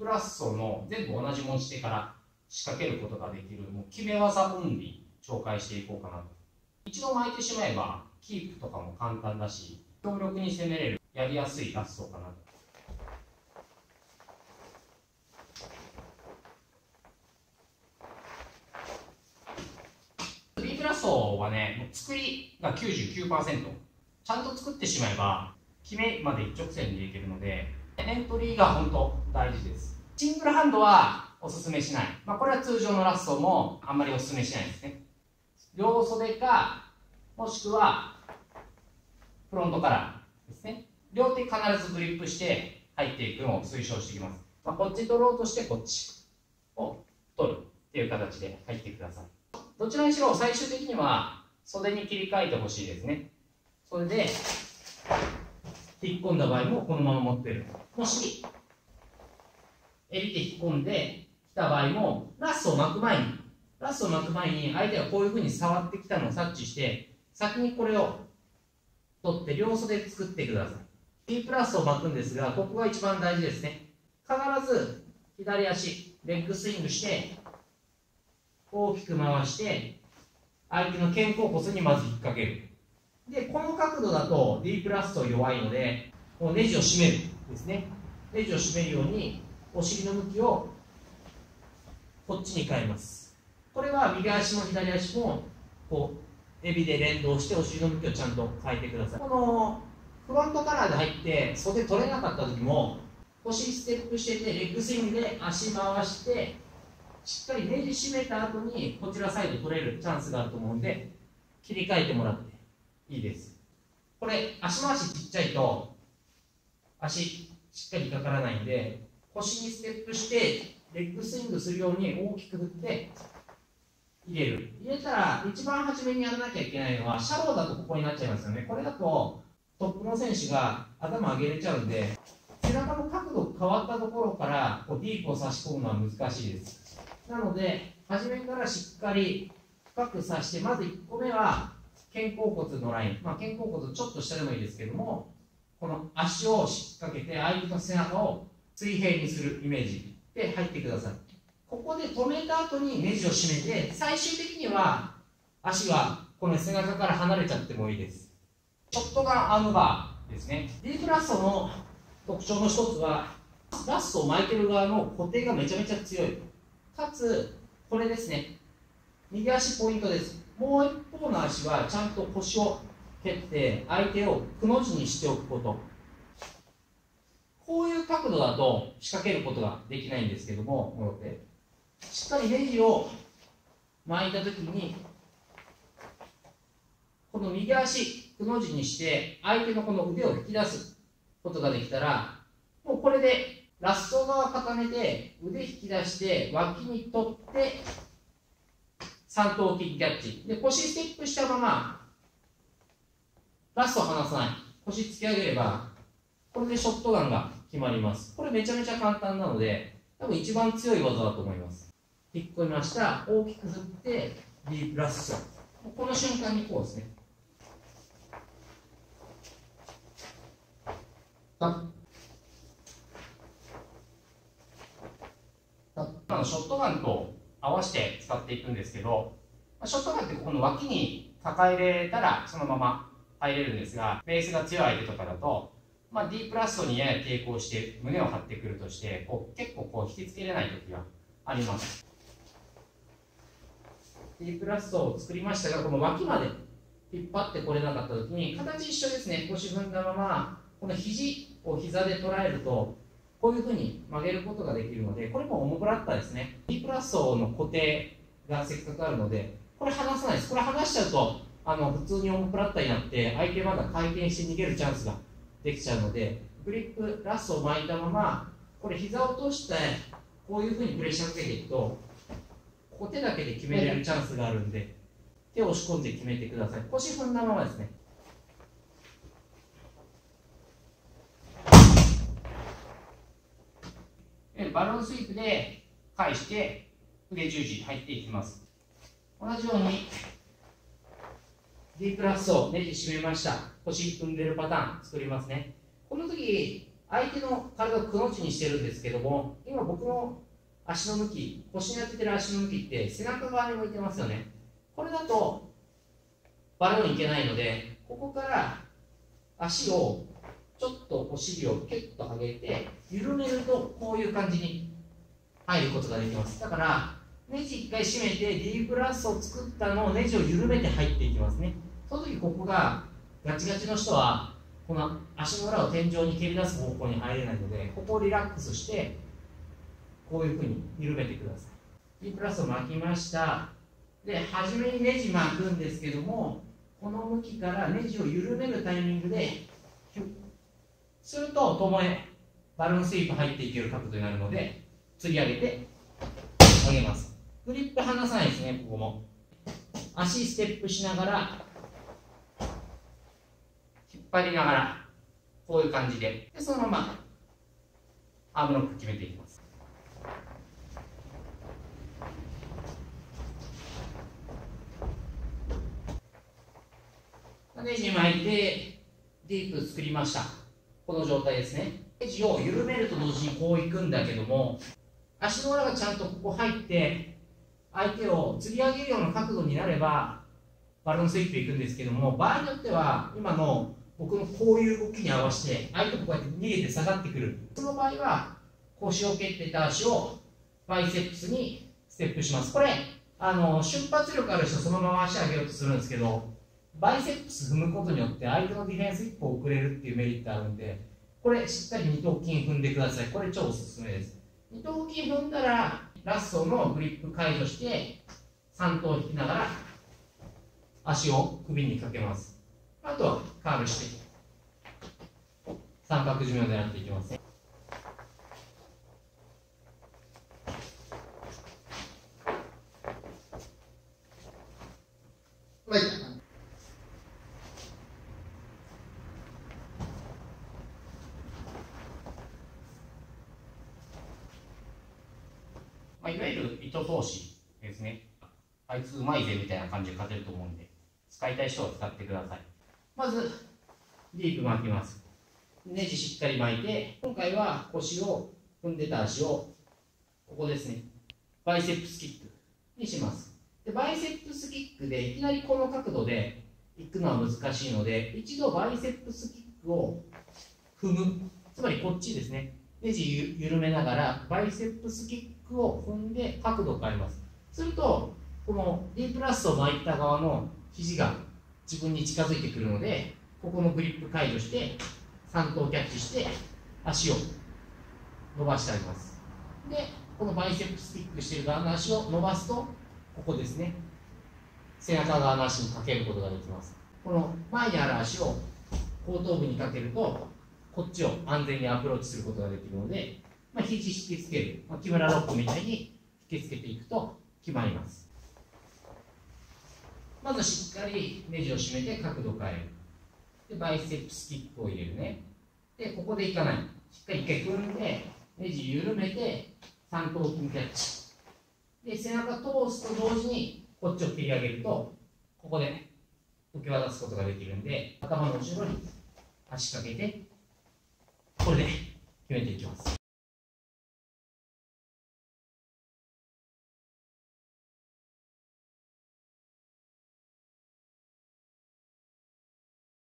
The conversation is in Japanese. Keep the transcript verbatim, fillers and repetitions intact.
プラス層の全部同じ持ち手から仕掛けることができる、もう決め技オンリー紹介していこうかなと。一度巻いてしまえば、キープとかも簡単だし、強力に攻めれる、やりやすいラストかなと。B プラス層はね、もう作りが きゅうじゅうきゅうパーセント。ちゃんと作ってしまえば、決めまで一直線でいけるので、エントリーが本当大事です。シングルハンドはおすすめしない。まあ、これは通常のラストもあんまりおすすめしないですね。両袖か、もしくはフロントカラーですね。両手必ずグリップして入っていくのを推奨していきます。まあ、こっち取ろうとしてこっちを取るっていう形で入ってください。どちらにしろ最終的には袖に切り替えてほしいですね。それで引っ込んだ場合もこのまま持ってる。もし襟で引っ込んできた場合も、ラストを巻く前にラストを巻く前に相手がこういうふうに触ってきたのを察知して、先にこれを取って両袖で作ってください。B プラスを巻くんですが、ここが一番大事ですね。必ず左足レッグスイングして大きく回して相手の肩甲骨にまず引っ掛ける。でこの角度だと D プラスと弱いので、もうネジを締めるですね。ネジを締めるようにお尻の向きをこっちに変えます。これは右足も左足もこうエビで連動してお尻の向きをちゃんと変えてください。このフロントカラーで入って袖取れなかった時も、腰ステップしててレッグスイングで足回してしっかりネジ締めた後にこちらサイド取れるチャンスがあると思うんで、切り替えてもらっていいです。これ足回しちっちゃいと足しっかりかからないんで、腰にステップしてレッグスイングするように大きく振って入れる。入れたら一番初めにやらなきゃいけないのは、シャローだとここになっちゃいますよね。これだとトップの選手が頭上げれちゃうんで、背中の角度変わったところからこうディープを差し込むのは難しいです。なので初めからしっかり深く差して、まずいっこめは肩甲骨のライン、まあ、肩甲骨ちょっと下でもいいですけども、この足をしっかけて相手の背中を水平にするイメージで入ってください。ここで止めた後にネジを締めて、最終的には足はこの背中から離れちゃってもいいです。ショットガンアームバーですね。D プラストの特徴の一つは、ラストを巻いてる側の固定がめちゃめちゃ強い。かつ、これですね。右足ポイントです。もう一方の足はちゃんと腰を蹴って相手をくの字にしておくこと。こういう角度だと仕掛けることができないんですけども、戻ってしっかりネジを巻いたときに、この右足くの字にして相手のこの腕を引き出すことができたら、もうこれでラスト側固めて腕引き出して脇に取って三頭筋キャッチで、腰ステップしたままラスト離さない、腰突き上げればこれでショットガンが決まります。これめちゃめちゃ簡単なので、多分一番強い技だと思います。引っ込みました。大きく振って D プラス。この瞬間にこうですね。タッタッ今のショットガンと合わせて使っていくんですけど、ショットガンってこの脇に抱えれたらそのまま入れるんですが、ベースが強い相手とかだと、まあ、D プラストにやや抵抗して胸を張ってくるとして、こう結構こう引きつけれない時があります。D プラストを作りましたが、この脇まで引っ張ってこれなかった時に、形一緒ですね。腰踏んだままこの肘を膝で捉えるとこういうふうに曲げることができるので、これもオモブラッタですね。D プラストの固定がせっかくあるので、これ離さないです。これ離しちゃうとあの普通にオモブラッタになって相手まだ回転して逃げるチャンスができちゃうので、グリップラストを巻いたままこれ膝を落としてこういうふうにプレッシャーかけていくと、ここ手だけで決めれるチャンスがあるんで、手を押し込んで決めてください。腰踏んだままですね。バルーンスイープで返して腕十字入っていきます。同じように D プラスをネジ締めました。腰踏んでるパターン作りますね。この時相手の体をくの字にしてるんですけども、今僕の足の向き、腰に当ててる足の向きって背中側に向いてますよね。これだとバルーンいけないので、ここから足をちょっとお尻をキュッと上げて緩めるとこういう感じに入ることができます。だからネジいっかい締めて D プラスを作ったのをネジを緩めて入っていきますね。その時ここがガチガチの人はこの足の裏を天井に蹴り出す方向に入れないので、ここをリラックスしてこういうふうに緩めてください。 D プラスを巻きました。で初めにネジ巻くんですけども、この向きからネジを緩めるタイミングでヒュッするとともえバルーンスイープ入っていける角度になるので、釣り上げて上げます。グリップ離さないですね。ここも足ステップしながら引っ張りながらこういう感じで、でそのままアームロック決めていきます。ネジ巻いてディープ作りました。この状態ですね。ネジを緩めると同時にこういくんだけども、足の裏がちゃんとここ入って相手を吊り上げるような角度になればバルーンスイープいくんですけども、場合によっては今の僕のこういう動きに合わせて相手もこうやって逃げて下がってくる。その場合は腰を蹴ってた足をバイセップスにステップします。これあの瞬発力ある人そのまま足上げようとするんですけど、バイセップス踏むことによって相手のディフェンス一歩遅れるっていうメリットあるんで、これしっかり二頭筋踏んでください。これ超おすすめです。二頭筋踏んだらラストのグリップ解除して三頭引きながら足を首にかけます。あとはカーブして三角締めを狙っていきますね。はい、まあ、いわゆる糸通しですね。あいつうまいぜみたいな感じで勝てると思うんで、使いたい人は使ってください。まずディープ巻きます。ネジしっかり巻いて、今回は腰を踏んでた足をここですね、バイセップスキックにします。でバイセップスキックでいきなりこの角度で行くのは難しいので、一度バイセップスキックを踏む、つまりこっちですね、ネジ緩めながらバイセップスキックを踏んで角度を変えます。するとこの D プラスを巻いた側の肘が自分に近づいてくるので、ここのグリップ解除して三頭キャッチして足を伸ばしてあげます。でこのバイセップスキックしている側の足を伸ばすと、ここですね、背中側の足にかけることができます。この前にある足を後頭部にかけるとこっちを安全にアプローチすることができるので、まあ、肘引きつける、まあ、木村ロックみたいに引きつけていくと決まります。まずしっかりネジを締めて角度を変える。でバイセップスキックを入れるね。でここでいかない、しっかり一回踏んでネジ緩めて三頭筋キャッチで背中通すと同時にこっちを切り上げるとここで受け渡すことができるんで、頭の後ろに足かけてこれで決めていきます。